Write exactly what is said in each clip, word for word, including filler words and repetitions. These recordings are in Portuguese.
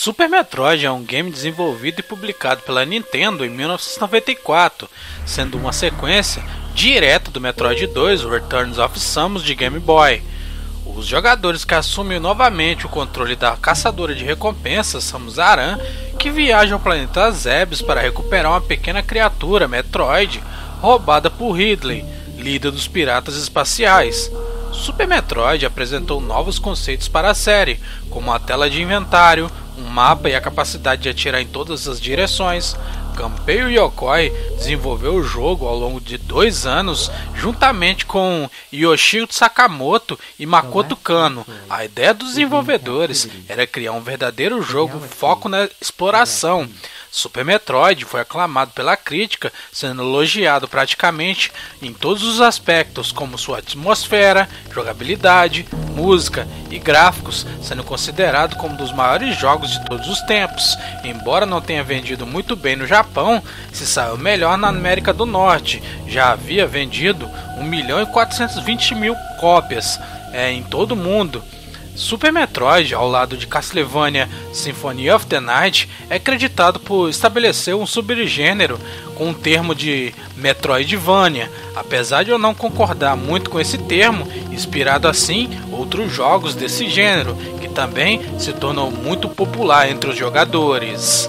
Super Metroid é um game desenvolvido e publicado pela Nintendo em mil novecentos e noventa e quatro, sendo uma sequência direta do Metroid dois, Return of Samus de Game Boy. Os jogadores que assumem novamente o controle da caçadora de recompensas, Samus Aran, que viaja ao planeta Zebes para recuperar uma pequena criatura, Metroid, roubada por Ridley, líder dos piratas espaciais. Super Metroid apresentou novos conceitos para a série, como a tela de inventário, um mapa e a capacidade de atirar em todas as direções. Gunpei Yokoi desenvolveu o jogo ao longo de dois anos, juntamente com Yoshio Sakamoto e Makoto Kano. A ideia dos desenvolvedores era criar um verdadeiro jogo foco na exploração. Super Metroid foi aclamado pela crítica, sendo elogiado praticamente em todos os aspectos, como sua atmosfera, jogabilidade, música e gráficos, sendo considerado como um dos maiores jogos de todos os tempos. Embora não tenha vendido muito bem no Japão, se saiu melhor na América do Norte. Já havia vendido um milhão e quatrocentos e vinte mil cópias é, em todo o mundo. Super Metroid, ao lado de Castlevania Symphony of the Night, é acreditado por estabelecer um subgênero com o termo de Metroidvania, apesar de eu não concordar muito com esse termo, inspirado assim outros jogos desse gênero, que também se tornou muito popular entre os jogadores.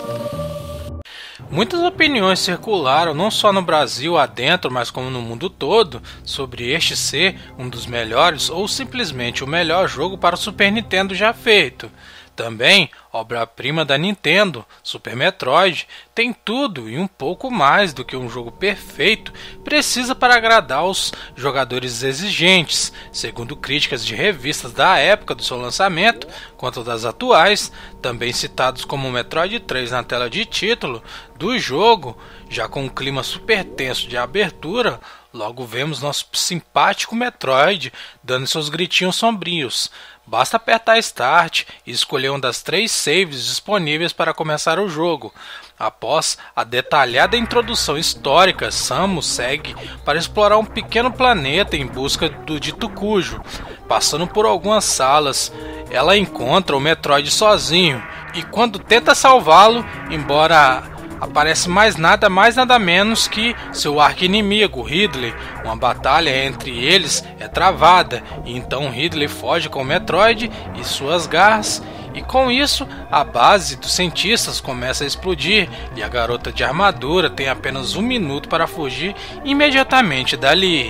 Muitas opiniões circularam não só no Brasil adentro, mas como no mundo todo, sobre este ser um dos melhores ou simplesmente o melhor jogo para o Super Nintendo já feito. Também, obra-prima da Nintendo, Super Metroid, tem tudo e um pouco mais do que um jogo perfeito precisa para agradar os jogadores exigentes, segundo críticas de revistas da época do seu lançamento, quanto das atuais, também citados como Metroid três na tela de título do jogo, já com um clima super tenso de abertura. Logo vemos nosso simpático Metroid dando seus gritinhos sombrios. Basta apertar Start e escolher uma das três saves disponíveis para começar o jogo. Após a detalhada introdução histórica, Samus segue para explorar um pequeno planeta em busca do dito cujo. Passando por algumas salas, ela encontra o Metroid sozinho e quando tenta salvá-lo, embora aparece mais nada mais nada menos que seu arqui-inimigo, Ridley. Uma batalha entre eles é travada, e então Ridley foge com o Metroid e suas garras, e com isso a base dos cientistas começa a explodir, e a garota de armadura tem apenas um minuto para fugir imediatamente dali.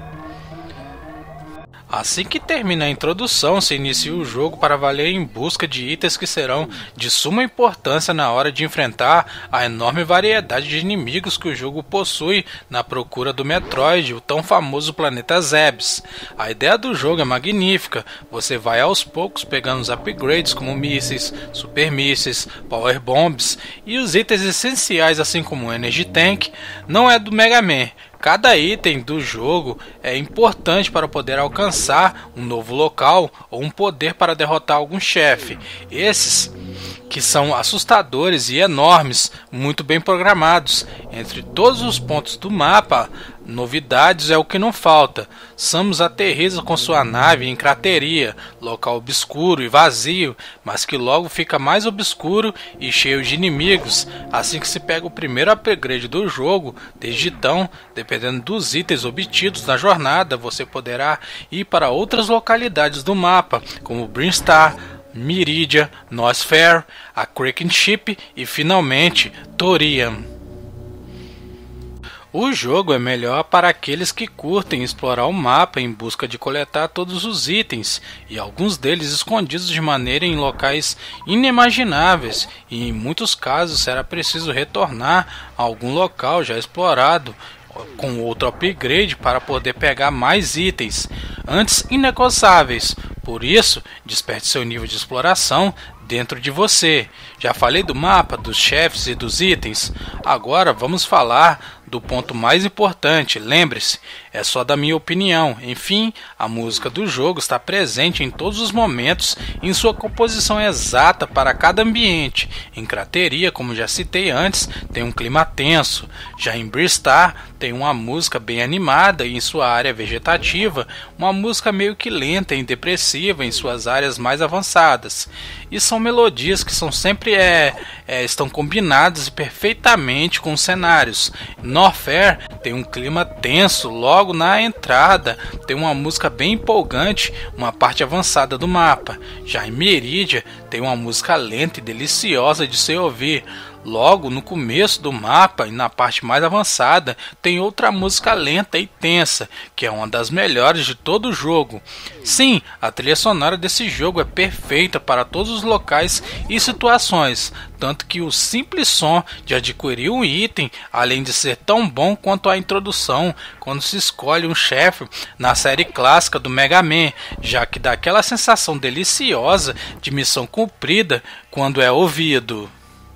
Assim que termina a introdução, se inicia o jogo para valer em busca de itens que serão de suma importância na hora de enfrentar a enorme variedade de inimigos que o jogo possui na procura do Metroid, o tão famoso planeta Zebes. A ideia do jogo é magnífica, você vai aos poucos pegando os upgrades como mísseis, super mísseis, power bombs e os itens essenciais assim como o Energy Tank. Não é do Mega Man. Cada item do jogo é importante para poder alcançar um novo local ou um poder para derrotar algum chefe. Esses que são assustadores e enormes, muito bem programados. Entre todos os pontos do mapa, novidades é o que não falta. Samus aterriza com sua nave em Crateria, local obscuro e vazio, mas que logo fica mais obscuro e cheio de inimigos, assim que se pega o primeiro upgrade do jogo. Desde então, dependendo dos itens obtidos na jornada, você poderá ir para outras localidades do mapa, como Brinstar, Meridia, Nosfair, a Kraken Ship e finalmente Thorium. O jogo é melhor para aqueles que curtem explorar o mapa em busca de coletar todos os itens, e alguns deles escondidos de maneira em locais inimagináveis, e em muitos casos será preciso retornar a algum local já explorado com outro upgrade para poder pegar mais itens, antes inegociáveis. Por isso, desperte seu nível de exploração dentro de você. Já falei do mapa, dos chefes e dos itens. Agora vamos falar do ponto mais importante. Lembre-se, é só da minha opinião. Enfim, a música do jogo está presente em todos os momentos em sua composição exata para cada ambiente. Em Crateria, como já citei antes, tem um clima tenso. Já em Brickstar tem uma música bem animada em sua área vegetativa, uma música meio que lenta e depressiva em suas áreas mais avançadas. E são melodias que são sempre é, é, estão combinadas perfeitamente com os cenários. Norfair tem um clima tenso logo na entrada, tem uma música bem empolgante, uma parte avançada do mapa. Já em Meridia tem uma música lenta e deliciosa de se ouvir. Logo no começo do mapa e na parte mais avançada tem outra música lenta e tensa, que é uma das melhores de todo o jogo. Sim, a trilha sonora desse jogo é perfeita para todos os locais e situações, tanto que o simples som de adquirir um item, além de ser tão bom quanto a introdução quando se escolhe um chefe na série clássica do Mega Man, já que dá aquela sensação deliciosa de missão cumprida quando é ouvido.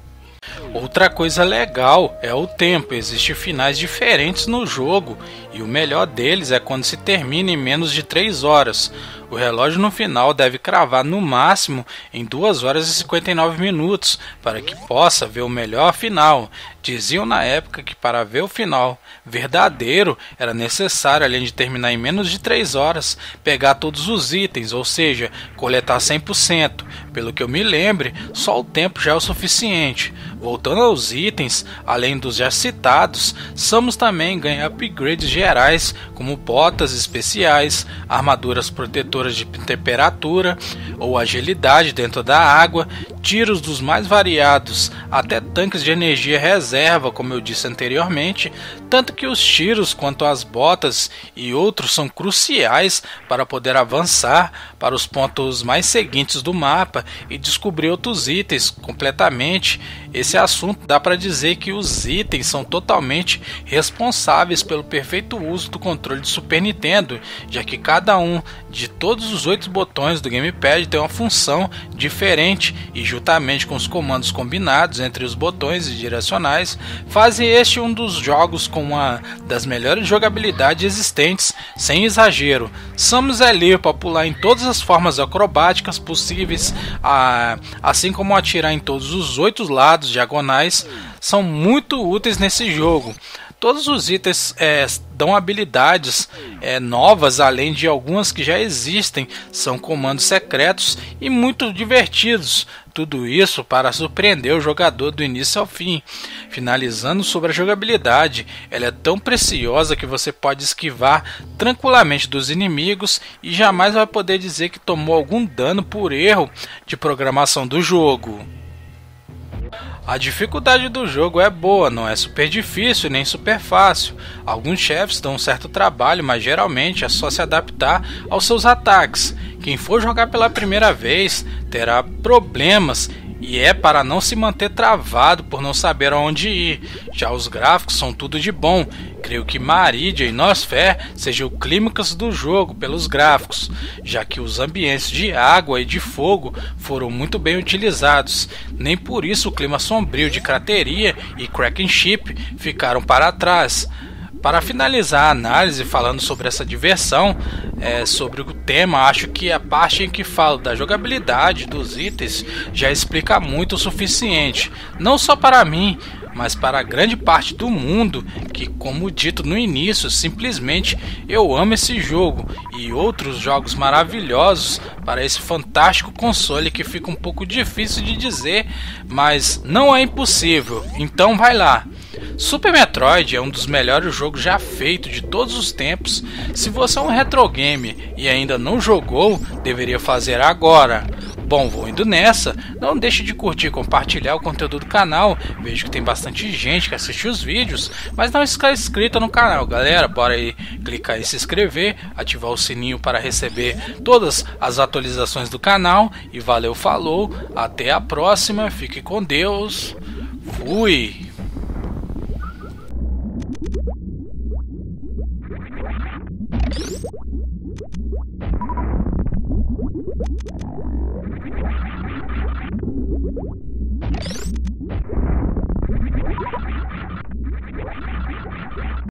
Outra coisa legal é o tempo, existem finais diferentes no jogo e o melhor deles é quando se termina em menos de três horas. O relógio no final deve cravar no máximo em duas horas e cinquenta e nove minutos para que possa ver o melhor final. Diziam na época que para ver o final verdadeiro era necessário, além de terminar em menos de três horas, pegar todos os itens, ou seja, coletar cem por cento. Pelo que eu me lembre, só o tempo já é o suficiente. Voltando aos itens, além dos já citados, Samus também ganha upgrades gerais como botas especiais, armaduras protetoras de temperatura ou agilidade dentro da água, tiros dos mais variados, até tanques de energia reserva, como eu disse anteriormente, tanto que os tiros quanto as botas e outros são cruciais para poder avançar para os pontos mais seguintes do mapa e descobrir outros itens completamente. Esse assunto dá para dizer que os itens são totalmente responsáveis pelo perfeito uso do controle de Super Nintendo, já que cada um de todos os oito botões do gamepad tem uma função diferente e juntamente com os comandos combinados entre os botões e direcionais, fazem este um dos jogos com uma das melhores jogabilidades existentes, sem exagero. Samus é livre para pular em todas as formas acrobáticas possíveis, assim como atirar em todos os oito lados diagonais, são muito úteis nesse jogo. Todos os itens é, dão habilidades é, novas, além de algumas que já existem, são comandos secretos e muito divertidos. Tudo isso para surpreender o jogador do início ao fim. Finalizando sobre a jogabilidade, ela é tão preciosa que você pode esquivar tranquilamente dos inimigos e jamais vai poder dizer que tomou algum dano por erro de programação do jogo. A dificuldade do jogo é boa, não é super difícil nem super fácil. Alguns chefes dão um certo trabalho, mas geralmente é só se adaptar aos seus ataques. Quem for jogar pela primeira vez terá problemas e é para não se manter travado por não saber aonde ir. Já os gráficos são tudo de bom. Creio que Maridia e Norfair seja o clímax do jogo pelos gráficos, já que os ambientes de água e de fogo foram muito bem utilizados. Nem por isso o clima sombrio de Crateria e Kraken Ship ficaram para trás. Para finalizar a análise falando sobre essa diversão, é, sobre o tema, acho que a parte em que falo da jogabilidade dos itens já explica muito o suficiente, não só para mim, mas para grande parte do mundo, que, como dito no início, simplesmente eu amo esse jogo e outros jogos maravilhosos para esse fantástico console que fica um pouco difícil de dizer, mas não é impossível, então vai lá. Super Metroid é um dos melhores jogos já feitos de todos os tempos. Se você é um retro game e ainda não jogou, deveria fazer agora. Bom, vou indo nessa. Não deixe de curtir e compartilhar o conteúdo do canal. Vejo que tem bastante gente que assiste os vídeos, mas não está inscrita no canal. Galera, bora aí clicar em se inscrever, ativar o sininho para receber todas as atualizações do canal. E valeu, falou, até a próxima, fique com Deus, fui!